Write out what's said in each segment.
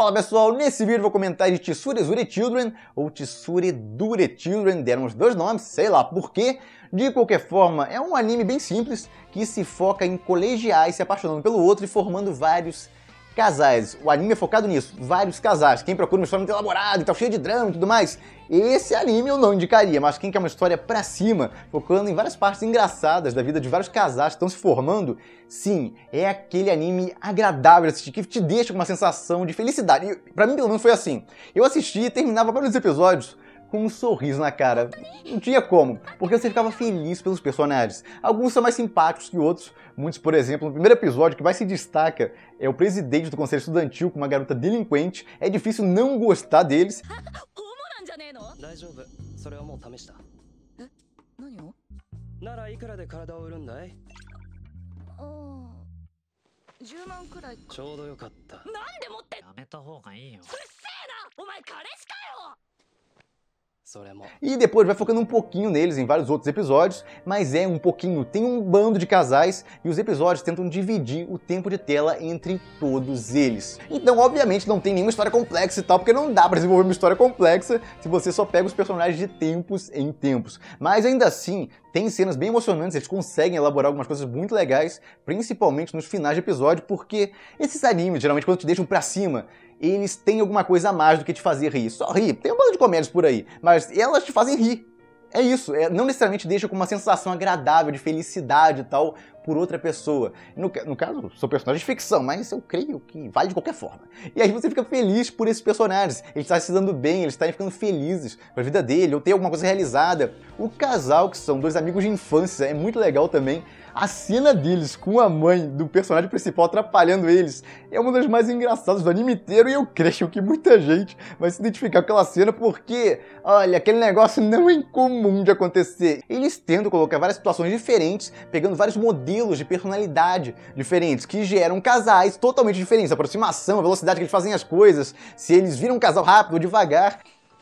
Fala pessoal, nesse vídeo eu vou comentar de Tsurezure Children ou Tsuredure Children, deram os dois nomes, sei lá por quê. De qualquer forma, é um anime bem simples que se foca em colegiais se apaixonando pelo outro e formando vários casais. O anime é focado nisso, vários casais. Quem procura uma história muito elaborada e tal, cheia de drama e tudo mais, esse anime eu não indicaria, mas quem quer uma história pra cima, focando em várias partes engraçadas da vida de vários casais que estão se formando, sim, é aquele anime agradável de assistir, que te deixa com uma sensação de felicidade. E pra mim, pelo menos, foi assim. Eu assisti e terminava vários episódios com um sorriso na cara. Não tinha como, porque você ficava feliz pelos personagens. Alguns são mais simpáticos que outros. Muitos, por exemplo, no primeiro episódio, que mais se destaca é o presidente do conselho estudantil com uma garota delinquente. É difícil não gostar deles. E depois vai focando um pouquinho neles em vários outros episódios, mas é um pouquinho, tem um bando de casais e os episódios tentam dividir o tempo de tela entre todos eles. Então, obviamente, não tem nenhuma história complexa e tal, porque não dá pra desenvolver uma história complexa se você só pega os personagens de tempos em tempos. Mas ainda assim, tem cenas bem emocionantes, eles conseguem elaborar algumas coisas muito legais, principalmente nos finais de episódio, porque esses animes, geralmente, quando te deixam pra cima, eles têm alguma coisa a mais do que te fazer rir. Só rir. Tem um bando de comédias por aí, mas elas te fazem rir. É isso. Não necessariamente deixa com uma sensação agradável de felicidade e tal por outra pessoa. No caso, sou personagem de ficção, mas eu creio que vale de qualquer forma. E aí você fica feliz por esses personagens. Eles estão se dando bem, eles estão ficando felizes com a vida dele, ou tem alguma coisa realizada. O casal, que são dois amigos de infância, é muito legal também. A cena deles com a mãe do personagem principal atrapalhando eles é uma das mais engraçadas do anime inteiro e eu creio que muita gente vai se identificar com aquela cena porque, olha, aquele negócio não é incomum de acontecer. Eles tentam colocar várias situações diferentes, pegando vários modelos de personalidade diferentes, que geram casais totalmente diferentes. A aproximação, a velocidade que eles fazem as coisas, se eles viram um casal rápido ou devagar.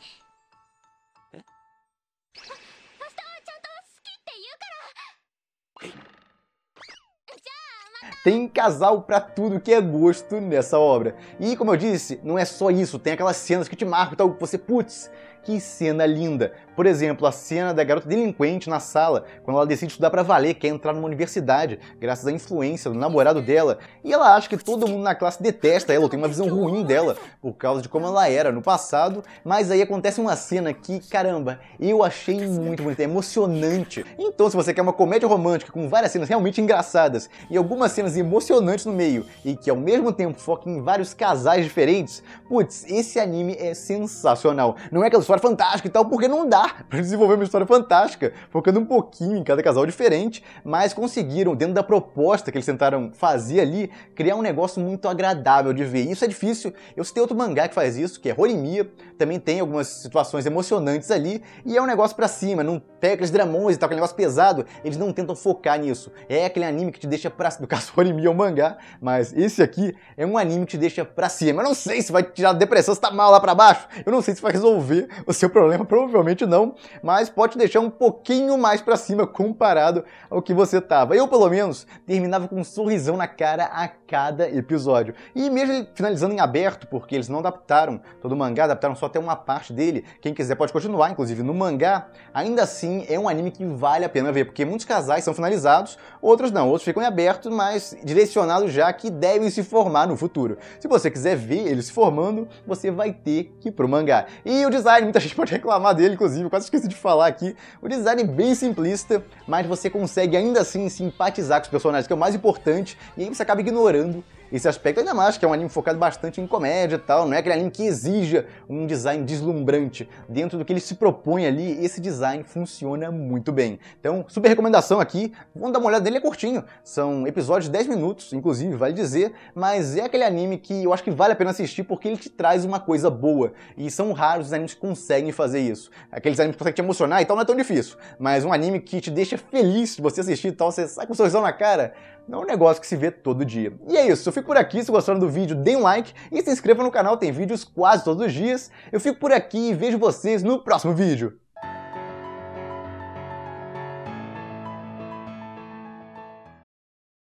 Tem casal pra tudo que é gosto nessa obra. E, como eu disse, não é só isso, tem aquelas cenas que te marcam e tal, você, putz, que cena linda. Por exemplo, a cena da garota delinquente na sala, quando ela decide estudar pra valer, quer entrar numa universidade, graças à influência do namorado dela, e ela acha que todo mundo na classe detesta ela, ou tem uma visão ruim dela, por causa de como ela era no passado, mas aí acontece uma cena que, caramba, eu achei muito bonita, é emocionante. Então, se você quer uma comédia romântica com várias cenas realmente engraçadas, e algumas cenas emocionantes no meio, e que ao mesmo tempo foca em vários casais diferentes, putz, esse anime é sensacional. Não é aquela história fantástica e tal, porque não dá pra desenvolver uma história fantástica, focando um pouquinho em cada casal diferente, mas conseguiram, dentro da proposta que eles tentaram fazer ali, criar um negócio muito agradável de ver. Isso é difícil. Eu citei outro mangá que faz isso, que é Horimiya, também tem algumas situações emocionantes ali, e é um negócio pra cima, não pega aqueles dramões e tal, aquele negócio pesado, eles não tentam focar nisso. É aquele anime que te deixa pra cima, no caso Horimiya é um mangá, mas esse aqui é um anime que te deixa pra cima. Eu não sei se vai tirar a depressão, se tá mal lá pra baixo, eu não sei se vai resolver o seu problema, provavelmente não, mas pode te deixar um pouquinho mais pra cima comparado ao que você tava. Eu, pelo menos, terminava com um sorrisão na cara a cada episódio. E mesmo finalizando em aberto, porque eles não adaptaram todo o mangá, adaptaram só até uma parte dele, quem quiser pode continuar, inclusive no mangá, ainda assim é um anime que vale a pena ver, porque muitos casais são finalizados, outros não, outros ficam em aberto, mas direcionados já que devem se formar no futuro. Se você quiser ver eles se formando, você vai ter que ir pro mangá. E o design, muita gente pode reclamar dele, inclusive, eu quase esqueci de falar aqui, o design é bem simplista, mas você consegue ainda assim simpatizar com os personagens, que é o mais importante, e aí você acaba ignorando esse aspecto, ainda mais que é um anime focado bastante em comédia e tal, não é aquele anime que exija um design deslumbrante. Dentro do que ele se propõe ali, esse design funciona muito bem. Então, super recomendação aqui, vamos dar uma olhada nele, é curtinho, são episódios de 10 minutos, inclusive, vale dizer, mas é aquele anime que eu acho que vale a pena assistir porque ele te traz uma coisa boa, e são raros os animes que conseguem fazer isso. Aqueles animes que conseguem te emocionar e tal não é tão difícil, mas um anime que te deixa feliz de você assistir e tal, você sai com um sorrisão na cara, não é um negócio que se vê todo dia. E é isso, eu fico por aqui, se gostaram do vídeo, deem um like e se inscreva no canal, tem vídeos quase todos os dias. Eu fico por aqui e vejo vocês no próximo vídeo.